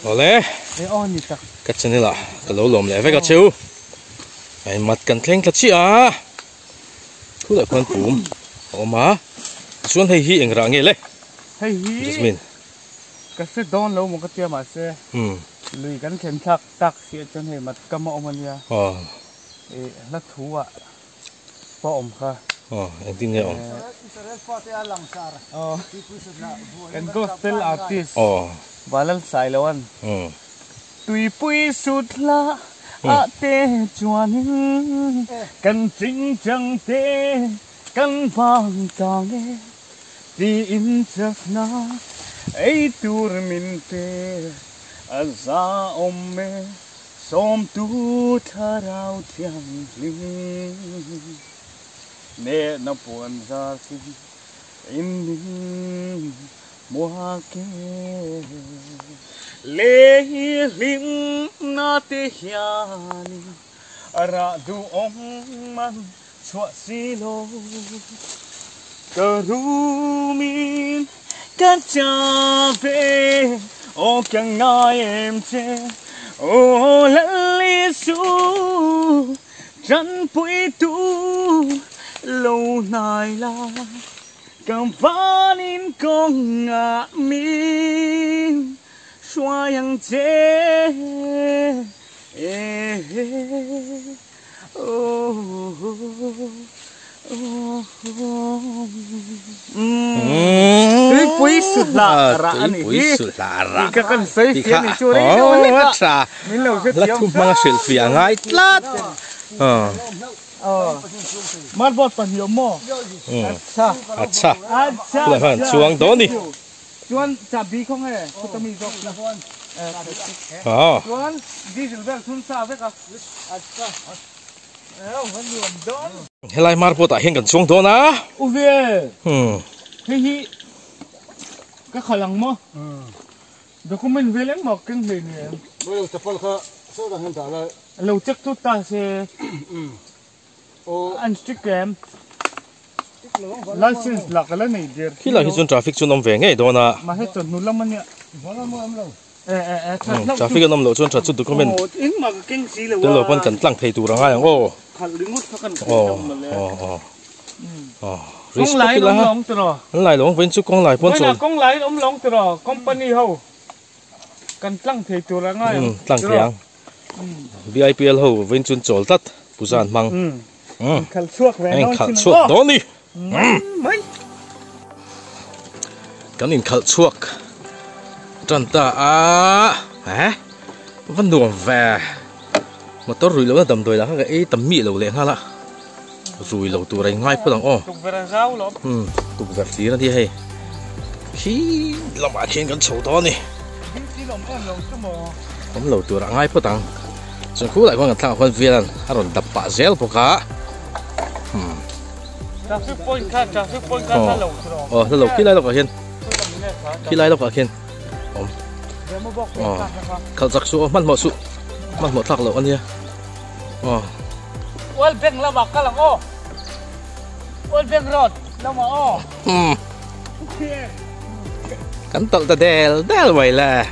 Ole. Cắt chân đi là cái lỗ lồm lại với cái chiếu. Mày mặt cần khen thật chi à? Cứ lại quan phùm. Mà xuống hay hi anh ra nghe lấy. Hay hi. Jasmine. Cái sẽ đón lâu một cái tia mà sẽ. Lùi gắn khen tắc sẽ chân hay mặt cầm ông anh ya. Nó thú ạ. Bỏ ông kha. Anh tin nghe ông. Cái gospel artist. Balan sai lâu anh. Tùy bụi sụt la. Tê chuan cần chính chẳng tê cần vang tàng nghe đi in chắc na ấy tur min tê za mê som tu tha rau thiang linh mẹ nó buồn ra xin in linh mua kê lê lim na te hian ra du ong man chua si lo cơ ru min ca cha về ô càng ngài em che ô lẫn li su chân bụi tu lâu nay là cầm ván in con ngã min xoa yang chế tui pui sụt lạ ra anh ấy cái con sấy phiến này chui đấy mình lâu sẽ lát thum mang sợi phiến ngay lát mất bớt phần nhiều mò अच्छा lại phần chuông đó đi chuan chả bí không hề tôi mình dọc chuan đi rửa về thun sao vậy cả hay lại mar bột tại hiện cần chuông đó na về hi cái khả năng mà được không mình về lấy một cái gì này bây giờ tập phật sao đang hiện tại là lâu chắc tôi ta sẽ Instagram license là cái này đi khi là khi chun traffic chun ông về ngay đó na mà hết chun nụ lắm anh ạ traffic ông lâu chun traffic chun được không mình in mà cái gì là tôi lâu vẫn cần tăng thay tu ra ngay ô con lái ông long từ rồi lái long vẫn chưa con lái vẫn rồi con lái ông long từ rồi company hậu cần tăng thay tu ra ngay tăng thiang VIPL hậu vẫn chun chol tắt Busan mang khẩn suốt về anh khẩn suốt đó đi cái này khẩn suốt chân ta vẫn đuổi về mà tôi rủi lâu là tầm tuổi là cái tầm mị lâu liền ha là rủi lâu tuổi này ngay phải không tục về gì đó thì hay khi làm mà khiến cái sầu đó này không lâu tuổi là ngay phải không chúng tôi lại quan cái thằng con viên à rồi đập bả gel bọc cá nó lâu khi lại đâu cả hiền khi lại đâu cả hiền khẩu giặc số mắt một thằng lâu anh nhé ôi beng là bạc cái là ôi beng rod đâu mà cắn tận ta đèl vậy là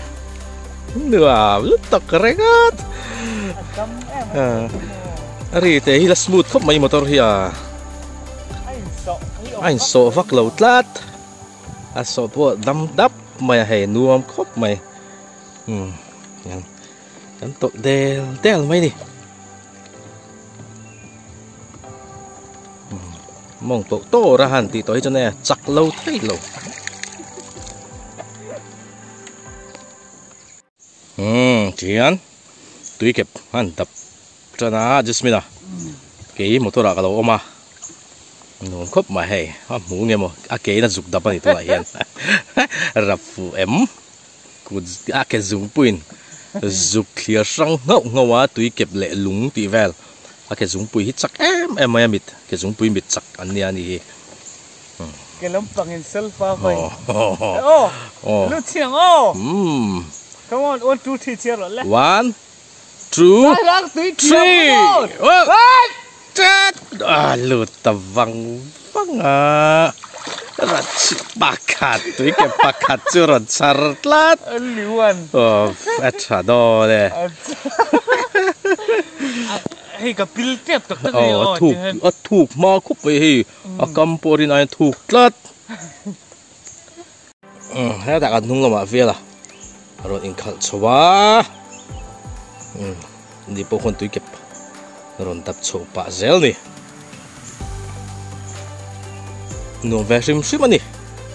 nửa lúc tắc cái gắt ari te hila smooth khop mai motor hi anh so vak lo tlat a so po dam dap mai he nuam khop mai yan kan to del mai ni mong to to ra han ti toi cho ne chak lo thai lo chian tui kep han tap trana Jasmine cái motor à cái lâu mà nó khóc mà hay mũ nghe mà cái nó dục đập này tôi lại hiện rập phụ em cũng cái dùng pin dục kia sang ngậu ngậu á tui kẹp lệ lúng tì vel cái dùng pin hít chắc em mà mít cái dùng pin mít chắc anh này cái lắm bằng hình selfie vậy lúc chiang come on 1 2 3 chia rồi 1 2 3 lượt tập văng รัดปากขาดตัวแกปากขาดจุดสารลัด liu an โอ้แอดชาดอเลย hey ka pil tep tak tak ถูกมาคุบไปให้กำปอรินไอถูกลัดแล้วแต่กันนุ่งละมาเฟียล่ะรถอินคัลชัวนี่พวกคนตัวเก็บรถตับโชว์ปะเซลนี่หนุ่มแฟชั่นชิมันนี่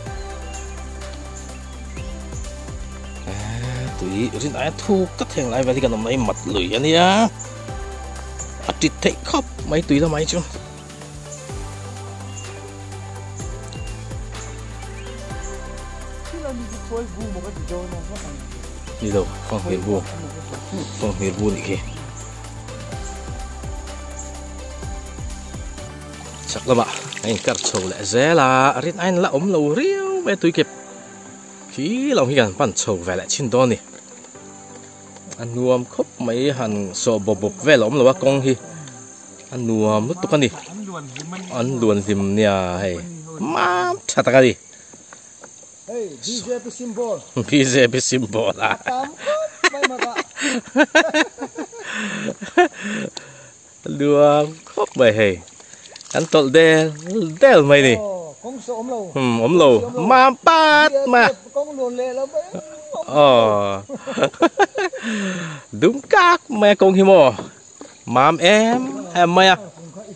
ตัวรินไอถูกก็แทงไรไปที่กันทำไมหมัดเลยอันนี้อาทิตย์เทคครับไม่ตุยทำไมจ๊ะนี่ดูฟังเฮลบูนี่คือสักละบ่ไอ้กัดโชว์แหละเจ้าละรินไอ้ละเราเรียวไปตุยเก็บขี้เราที่กันปั่นโชว์แหละชิ้นโตนี่อันนวมครบไม่หันโซบบแวล้อมหรือว่ากองที่อันนวมลุกตุกันดิอันล้วนสิมเนี่ยให้มาชัดกันดิพี่เจเป็นซิมโบลอ่ะดวงครบไปให้อันตลเดลไม่ดิอมโลมาปาดมาอ๋อดุมกากแม่กงฮิโมมามแอมไม่อะ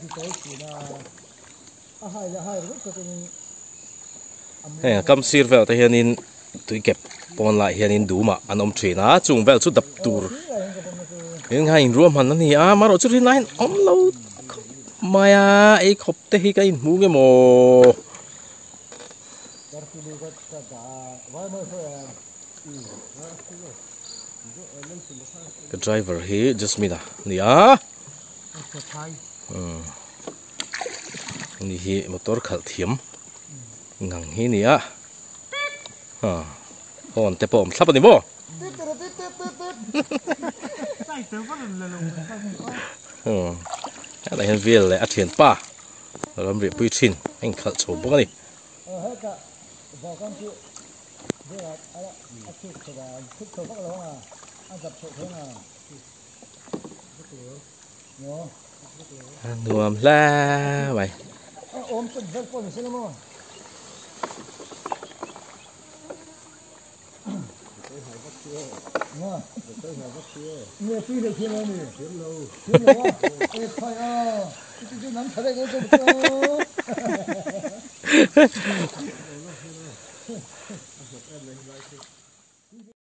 เฮ้ยกำซีร์เวลแต่เฮียนินตุยเก็บปอนไลเฮียนินดูมาอันอมเทรนะจุงเวลชุดดับตูร์ยังไงรวมมันนั่นนี่มารอจุดที่ไหนอมเราไม่อะไอ้ขบเตะให้กันมูเกโมก็ driver เฮ้ just มีนะนี่นี่เฮ้มอเตอร์ขัดเทียมงังเฮ้นี่โอ้แต่ผมทับอันนี้บ่อะไรเห็นวิลเลยอาเทียนป้าเราเรียบปุ้ยชินให้ขัดโฉบกันนี่รวมแล้วไปเนี่ยพี่ได้เขียนแล้วนี่เขียนเราเอ้ยใครจะน้ำทะเลก็จะ